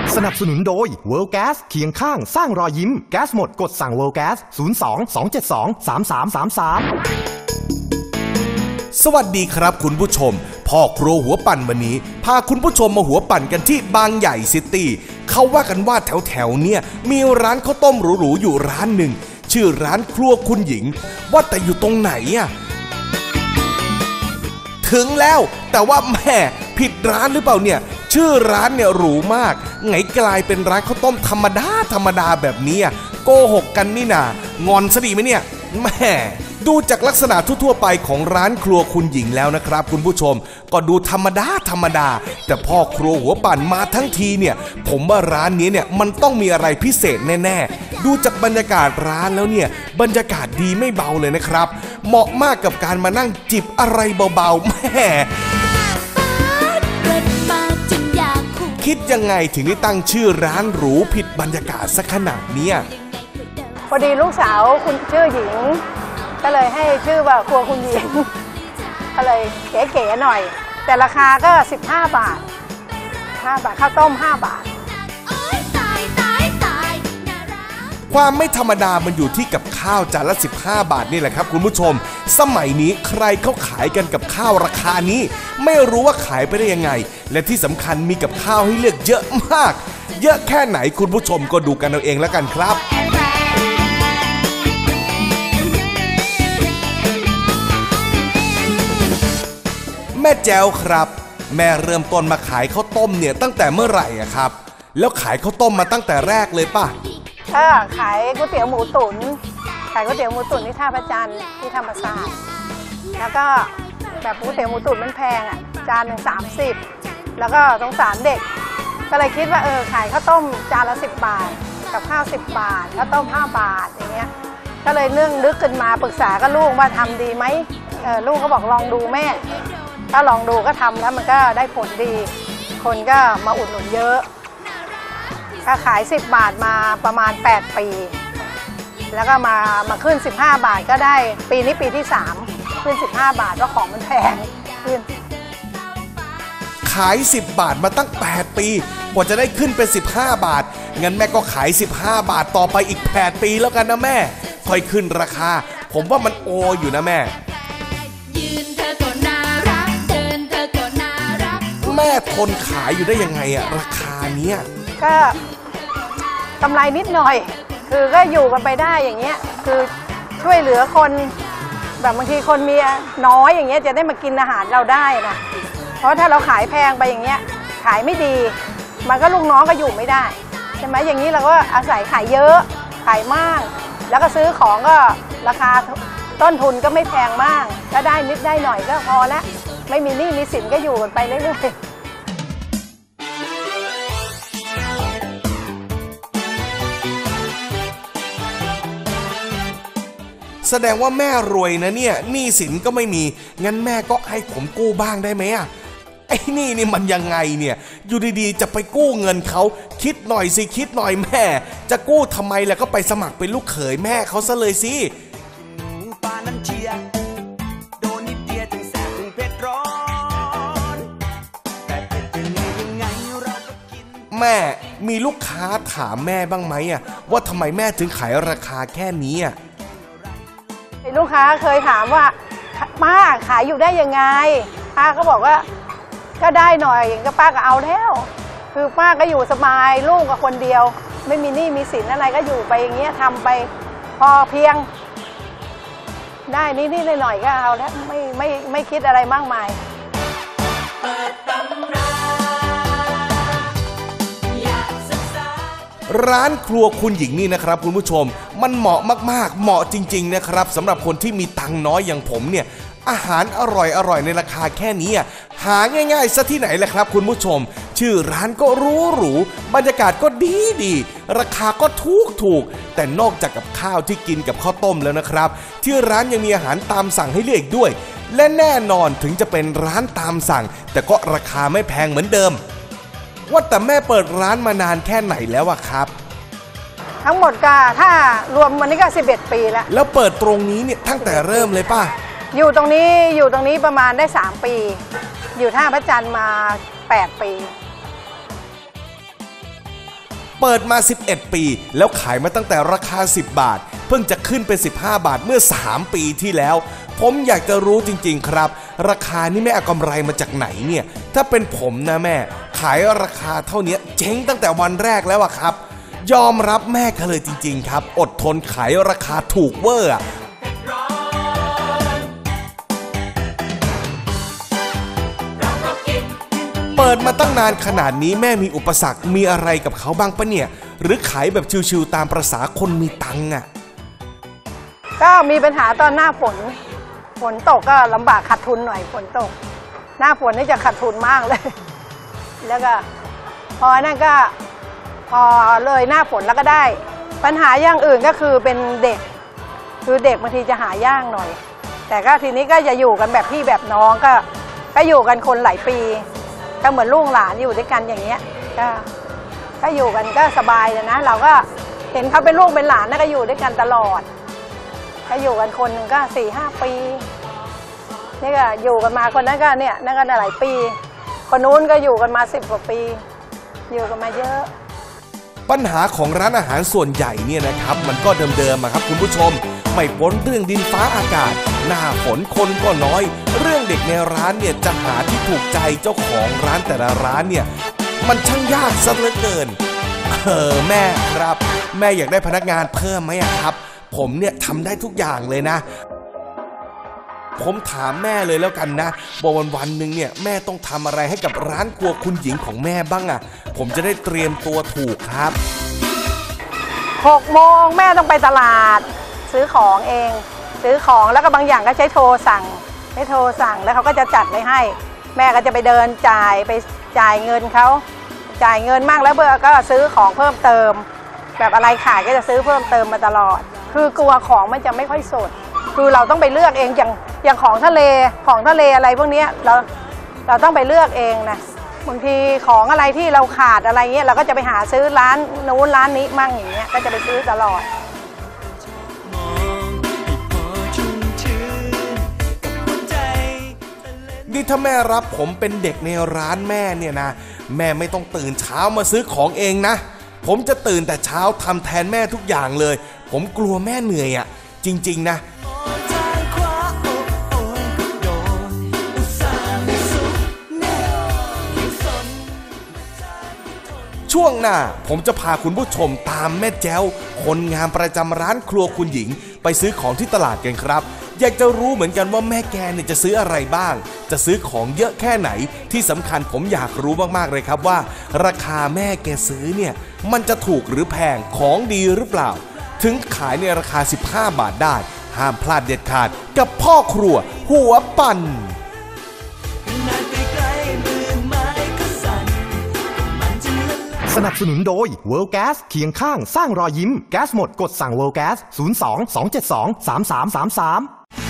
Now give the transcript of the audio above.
สนับสนุนโดย World Gas เคียงข้างสร้างรอยยิ้มแก๊สหมดกดสั่ง World Gas 02 272 3333 สวัสดีครับคุณผู้ชมพ่อครัวหัวปั่นวันนี้พาคุณผู้ชมมาหัวปั่นกันที่บางใหญ่ซิตี้เขาว่ากันว่าแถวเนี่ยมีร้านข้าวต้มหรูๆอยู่ร้านหนึ่งชื่อร้านครัวคุณหญิงว่าแต่อยู่ตรงไหนอะถึงแล้วแต่ว่าแม่ผิดร้านหรือเปล่าเนี่ยชื่อร้านเนี่ยหรูมากไงกลายเป็นร้านข้าวต้มธรรมดาแบบนี้โกหกกันนี่นางอนซะดีไหมเนี่ยแม่ดูจากลักษณะทั่วไปของร้านครัวคุณหญิงแล้วนะครับคุณผู้ชมก็ดูธรรมดาแต่พ่อครัวหัวปั่นมาทั้งทีเนี่ยผมว่าร้านนี้เนี่ยมันต้องมีอะไรพิเศษแน่ๆดูจากบรรยากาศร้านแล้วเนี่ยบรรยากาศดีไม่เบาเลยนะครับเหมาะมากกับการมานั่งจิบอะไรเบาๆแม่คิดยังไงถึงได้ตั้งชื่อร้านหรูผิดบรรยากาศสักขนาดเนี้ยพอดีลูกสาวคุณชื่อหญิงก็เลยให้ชื่อว่าครัวคุณหญิงก็เลยเก๋ๆหน่อยแต่ราคาก็15 บาทข้าวต้ม5 บาทความไม่ธรรมดามันอยู่ที่กับข้าวจานละ15 บาทนี่แหละครับคุณผู้ชมสมัยนี้ใครเขาขายกันกับข้าวราคานี้ไม่รู้ว่าขายไปได้ยังไงและที่สำคัญมีกับข้าวให้เลือกเยอะมากเยอะแค่ไหนคุณผู้ชมก็ดูกันเอาเองแล้วกันครับแม่แจ๋วครับแม่เริ่มต้นมาขายข้าวต้มเนี่ยตั้งแต่เมื่อไหร่อะครับแล้วขายข้าวต้มมาตั้งแต่แรกเลยป่ะขายก๋วยเตี๋ยวหมูตุ๋นที่ท่าพระจันทร์ที่ธรรมศาสตร์แล้วก็แบบก๋วยเตี๋ยวหมูตุ๋นมันแพงจานหนึ่ง30แล้วก็สงสารเด็กก็เลยคิดว่าขายข้าวต้มจานละ10 บาทกับข้าว10 บาทข้าวต้ม5 บาทอย่างเงี้ยก็เลยนึกขึ้นมาปรึกษากับลูกว่าทำดีไหมลูกก็บอกลองดูแม่ถ้าลองดูก็ทำแล้วมันก็ได้ผลดีคนก็มาอุดหนุนเยอะก็ขาย10 บาทมาประมาณ8 ปีแล้วก็มาขึ้น15 บาทก็ได้ปีนี้ปีที่3ขึ้น15 บาทเพราะของมันแพงขึ้นขาย10 บาทมาตั้ง8 ปีกว่าจะได้ขึ้นเป็น15 บาทงั้นแม่ก็ขาย15 บาทต่อไปอีก8 ปีแล้วกันนะแม่ค่อยขึ้นราคาผมว่ามันโออยู่นะแม่แม่ทนขายอยู่ได้ยังไงราคาเนี้ยก็กำไรนิดหน่อยคือก็อยู่กันไปได้อย่างเงี้ยคือช่วยเหลือคนแบบบางทีคนมีน้อยอย่างเงี้ยจะได้มากินอาหารเราได้นะเพราะถ้าเราขายแพงไปอย่างเงี้ยขายไม่ดีมันก็ลูกน้องก็อยู่ไม่ได้ใช่ไหมอย่างนี้เราก็อาศัยขายเยอะขายมากแล้วก็ซื้อของก็ราคาต้นทุนก็ไม่แพงมากก็ได้นิดได้หน่อยก็พอละไม่มีหนี้มีสินก็อยู่กันไปเรื่อยๆแสดงว่าแม่รวยนะเนี่ยหนี้สินก็ไม่มีงั้นแม่ก็ให้ผมกู้บ้างได้ไหมไอ้นี่มันยังไงเนี่ยอยู่ดีๆจะไปกู้เงินเขาคิดหน่อยสิคิดหน่อยแม่จะกู้ทำไมล่ะก็ไปสมัครเป็นลูกเขยแม่เขาซะเลยสิแม่มีลูกค้าถามแม่บ้างไหมว่าทำไมแม่ถึงขายราคาแค่นี้ลูกค้าเคยถามว่าป้าขายอยู่ได้ยังไงป้าก็บอกว่าก็ได้หน่อยก็ป้าก็เอาแล้วคือป้าก็อยู่สบายลูกกับคนเดียวไม่มีหนี้มีสินอะไรก็อยู่ไปอย่างเงี้ยทำไปพอเพียงได้นิดๆหน่อยๆก็เอาแล้วไม่คิดอะไรมากมายร้านครัวคุณหญิงนี่นะครับคุณผู้ชมมันเหมาะมากๆเหมาะจริงๆนะครับสำหรับคนที่มีตังค์น้อยอย่างผมเนี่ยอาหารอร่อยในราคาแค่นี้หาง่ายๆซะที่ไหนแหละครับคุณผู้ชมชื่อร้านก็หรูบรรยากาศก็ดีราคาก็ถูกแต่นอกจากกับข้าวที่กินกับข้าวต้มแล้วนะครับที่ร้านยังมีอาหารตามสั่งให้เลือกด้วยและแน่นอนถึงจะเป็นร้านตามสั่งแต่ก็ราคาไม่แพงเหมือนเดิมว่าแต่แม่เปิดร้านมานานแค่ไหนแล้วครับทั้งหมดก็ถ้ารวมวันนี้ก็11 ปีแล้วเปิดตรงนี้เนี่ยตั้งแต่เริ่มเลยป่ะอยู่ตรงนี้ประมาณได้3 ปีอยู่ท่าพระจันทร์มา8 ปีเปิดมา11ปีแล้วขายมาตั้งแต่ราคา10 บาทเพิ่งจะขึ้นเป็น15 บาทเมื่อ3 ปีที่แล้วผมอยากจะรู้จริงๆครับราคานี่แม่เอากำไรมาจากไหนเนี่ยถ้าเป็นผมนะแม่ขายราคาเท่านี้เจ๊งตั้งแต่วันแรกแล้วอะครับยอมรับแม่ก็เลยจริงๆครับอดทนขายราคาถูกเวอร์เปิดมาตั้งนานขนาดนี้แม่มีอุปสรรคมีอะไรกับเขาบ้างปะเนี่ยหรือขายแบบชิวๆตามประสาคนมีตังค์อะก็มีปัญหาตอนหน้าฝนตกก็ลำบากขาดทุนหน่อยฝนตกหน้าฝนนี่จะขาดทุนมากเลยแล้วก็พอนั่นก็พอเลยหน้าฝนแล้วก็ได้ปัญหาอย่างอื่นก็คือเป็นเด็กคือเด็กบางทีจะหายากหน่อยแต่ก็ทีนี้ก็จะอยู่กันแบบพี่แบบน้องก็อยู่กันคนหลายปีก็เหมือนลูกหลานอยู่ด้วยกันอย่างเงี้ยก็อยู่กันก็สบายเลยนะเราก็เห็นเขาเป็นลูกเป็นหลานก็อยู่ด้วยกันตลอดก็อยู่กันคนหนึ่งก็4-5 ปีนี่ก็อยู่กันมาคนนั้นก็เนี่ยนั่นก็หลายปีคนนู้นก็อยู่กันมา10 กว่าปีอยู่กันมาเยอะปัญหาของร้านอาหารส่วนใหญ่เนี่ยนะครับมันก็เดิมๆครับคุณผู้ชมไม่พ้นเรื่องดินฟ้าอากาศหน้าฝนคนก็น้อยเรื่องเด็กในร้านเนี่ยจะหาที่ถูกใจเจ้าของร้านแต่ละร้านเนี่ยมันช่างยากซะเหลือเกินแม่ครับแม่อยากได้พนักงานเพิ่มไหมครับผมเนี่ยทำได้ทุกอย่างเลยนะผมถามแม่เลยแล้วกันนะว่าวันหนึ่งเนี่ยแม่ต้องทำอะไรให้กับร้านครัวคุณหญิงของแม่บ้างอ่ะผมจะได้เตรียมตัวถูกครับ 6 โมงแม่ต้องไปตลาดซื้อของเองซื้อของแล้วก็บางอย่างก็ใช้โทรสั่งแล้วเขาก็จะจัดไว้ให้แม่ก็จะไปเดินไปจ่ายเงินเขาจ่ายเงินมากแล้วเบอร์ก็ซื้อของเพิ่มเติมแบบอะไรขายก็จะซื้อเพิ่มเติมมาตลอดคือกลัวของมันจะไม่ค่อยสดคือเราต้องไปเลือกเองอย่างของทะเลอะไรพวกนี้เราต้องไปเลือกเองนะบางทีของอะไรที่เราขาดอะไรเงี้ยเราก็จะไปหาซื้อร้านนู้นร้านนี้มั่งอย่างเงี้ยก็จะไปซื้อตลอดนี่ถ้าแม่รับผมเป็นเด็กในร้านแม่เนี่ยนะแม่ไม่ต้องตื่นเช้ามาซื้อของเองนะผมจะตื่นแต่เช้าทำแทนแม่ทุกอย่างเลยผมกลัวแม่เหนื่อยอ่ะจริงๆนะช่วงหน้าผมจะพาคุณผู้ชมตามแม่แจ้วคนงานประจำร้านครัวคุณหญิงไปซื้อของที่ตลาดกันครับอยากจะรู้เหมือนกันว่าแม่แกเนี่ยจะซื้ออะไรบ้างจะซื้อของเยอะแค่ไหนที่สำคัญผมอยากรู้มากๆเลยครับว่าราคาแม่แกซื้อเนี่ยมันจะถูกหรือแพงของดีหรือเปล่าถึงขายในราคา15 บาทได้ห้ามพลาดเด็ดขาดกับพ่อครัวหัวปั่นสนับสนุนโดย World Gas เคียงข้างสร้างรอยยิ้มแก๊สหมดกดสั่ง World Gas 02 272 3333